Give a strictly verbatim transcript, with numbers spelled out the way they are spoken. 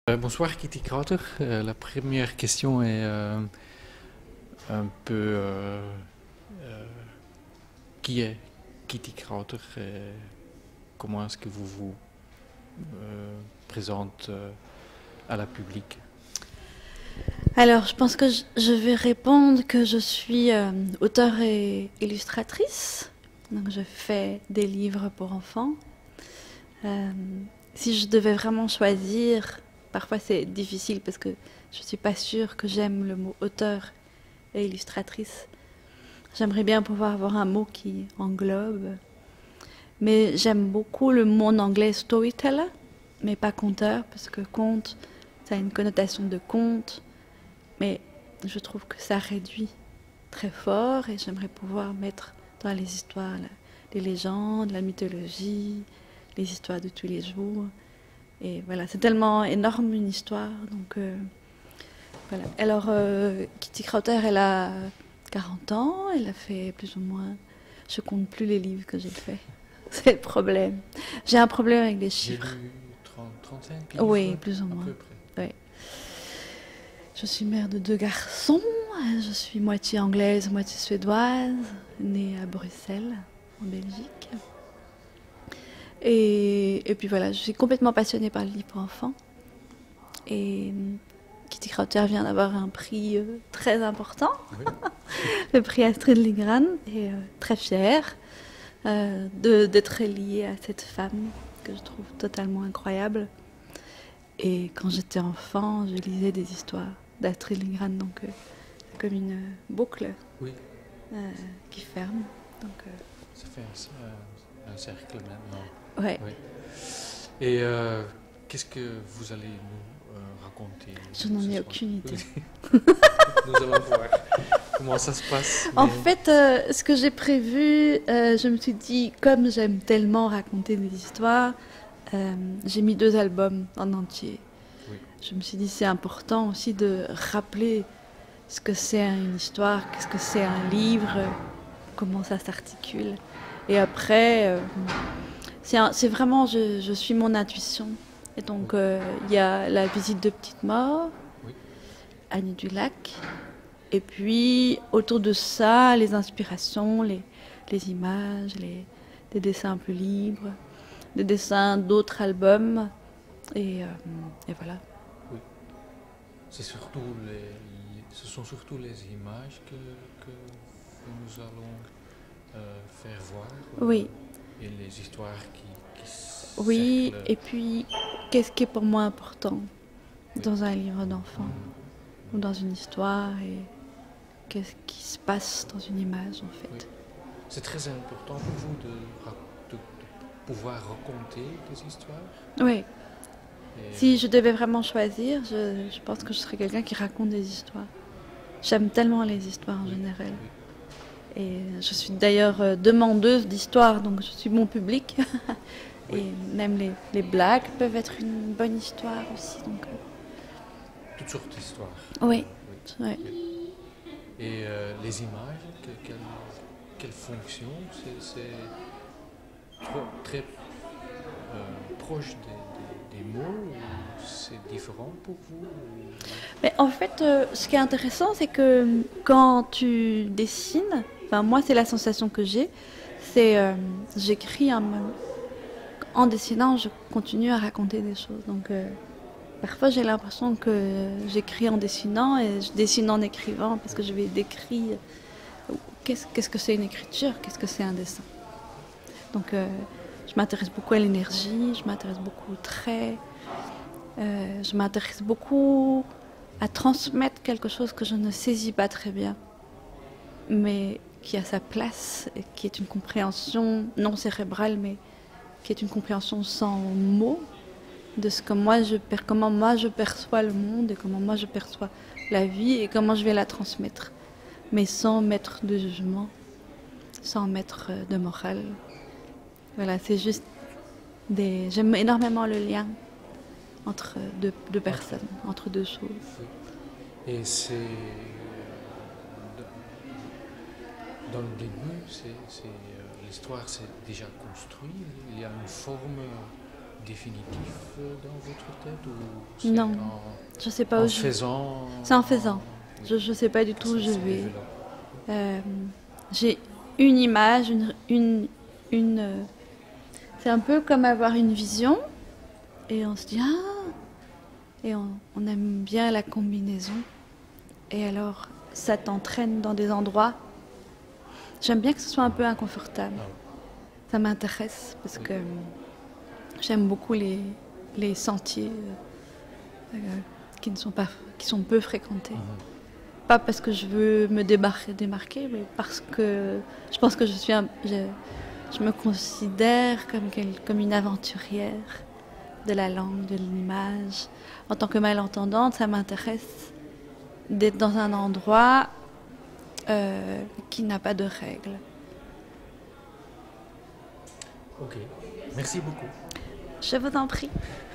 Euh, bonsoir Kitty Crowther. Euh, la première question est euh, un peu euh, euh, qui est Kitty Crowther et comment est-ce que vous vous euh, présentez euh, à la public? Alors, je pense que je, je vais répondre que je suis euh, auteure et illustratrice. Donc, je fais des livres pour enfants. Euh, si je devais vraiment choisir, parfois c'est difficile parce que je ne suis pas sûre que j'aime le mot auteur et illustratrice. J'aimerais bien pouvoir avoir un mot qui englobe. Mais j'aime beaucoup le mot en anglais storyteller, mais pas conteur, parce que conte, ça a une connotation de conte. Mais je trouve que ça réduit très fort et j'aimerais pouvoir mettre dans les histoires la, les légendes, la mythologie, les histoires de tous les jours. Et voilà, c'est tellement énorme une histoire. Donc euh, voilà. Alors, euh, Kitty Crowther, elle a quarante ans, elle a fait plus ou moins. Je compte plus les livres que j'ai faits. C'est le problème. J'ai un problème avec les J'ai chiffres. lu trente, trente-cinq livres Oui, plus ou à moins. peu près. Ouais. Je suis mère de deux garçons, je suis moitié anglaise, moitié suédoise, née à Bruxelles, en Belgique. Et, et puis voilà, je suis complètement passionnée par le livre pour enfants. Et Kitty Crowther vient d'avoir un prix euh, très important, Oui. le prix Astrid Lindgren, et euh, très fière euh, de- d'être liée à cette femme que je trouve totalement incroyable. Et quand j'étais enfant, je lisais des histoires d'Astrid Lindgren, donc euh, c'est comme une euh, boucle Oui, euh, qui ferme. Donc, euh, ça fait un, un- un cercle maintenant. ouais, Oui. Et euh, qu'est-ce que vous allez nous euh, raconter je n'en ce ai soir? aucune idée. Nous allons voir comment ça se passe. En mais- fait, euh, ce que j'ai prévu, euh, je me suis dit, comme j'aime tellement raconter des histoires, euh, j'ai mis deux albums en entier. Oui. Je me suis dit, c'est important aussi de rappeler ce que c'est une histoire, qu'est-ce que c'est un livre, comment ça s'articule. Et après, euh, c'est un- c'est vraiment, je, je suis mon intuition. Et donc, euh, il y a la visite de Petite Mort, Oui. Annie du Lac, et puis autour de ça, les inspirations, les, les images, les, des dessins un peu libres, des dessins d'autres albums, et, euh, et voilà. Oui. C'est surtout les, les- ce sont surtout les images que, que nous allons euh, faire voir euh, Oui, et les histoires qui, qui oui, cerclent. et puis qu'est-ce qui est pour moi important Oui. dans un livre d'enfant ou dans une histoire, et qu'est-ce qui se passe dans une image en Oui. fait. C'est très important pour vous de, ra- de- de pouvoir raconter des histoires. Oui, Et, si je devais vraiment choisir, je, je pense que je serais quelqu'un qui raconte des histoires. J'aime tellement les histoires en oui, général. oui, Et je suis d'ailleurs euh, demandeuse d'histoire, donc je suis bon public. oui. Et même les, les blagues peuvent être une bonne histoire aussi. Donc, euh, Toutes sortes d'histoires. oui, Oui. ouais. Oui. Et euh, les images, que- quelle, quelle fonction? C'est c'est trop- très euh, proche des, des- des mots ou c'est différent pour vous? ou- Mais en fait, euh, ce qui est intéressant, c'est que quand tu dessines, enfin moi c'est la sensation que j'ai, c'est euh, j'écris un mot. En dessinant, je continue à raconter des choses. Donc euh, parfois j'ai l'impression que j'écris en dessinant et je dessine en écrivant parce que je vais décrire qu'est-ce qu'est-ce que c'est une écriture, qu'est-ce que c'est un dessin. Donc euh, je m'intéresse beaucoup à l'énergie, je m'intéresse beaucoup aux traits, euh, je m'intéresse beaucoup à transmettre quelque chose que je ne saisis pas très bien, mais qui a sa place, et qui est une compréhension non cérébrale, mais qui est une compréhension sans mots de ce que moi je per- comment moi je perçois le monde et comment moi je perçois la vie et comment je vais la transmettre, mais sans mettre de jugement, sans mettre euh, de morale. Voilà, c'est juste des. J'aime énormément le lien entre deux, deux personnes, entre deux choses. Oui. Et c'est dans le début, c'est c'est, euh, l'histoire c'est déjà construit. Il y a une forme définitif euh, dans votre tête ou c'est Non, en, je sais pas en où je... faisant C'est en faisant. Oui, Je, je sais pas du tout où ça je se vais. développe. Euh, j'ai une image, une, une, une euh, c'est un peu comme avoir une vision et on se dit ah, et on, on aime bien la combinaison. Et alors, ça t'entraîne dans des endroits. J'aime bien que ce soit un peu inconfortable. Ah, Ça m'intéresse parce que euh, j'aime beaucoup les, les sentiers euh, euh, qui ne sont pas, qui sont peu fréquentés. mhm. Pas parce que je veux me démarquer, démarquer, mais parce que je pense que je suis, un- je, je me considère comme, quel- comme une aventurière de la langue, de l'image. En tant que malentendante, ça m'intéresse d'être dans un endroit euh, qui n'a pas de règles. Ok, merci beaucoup. Je vous en prie.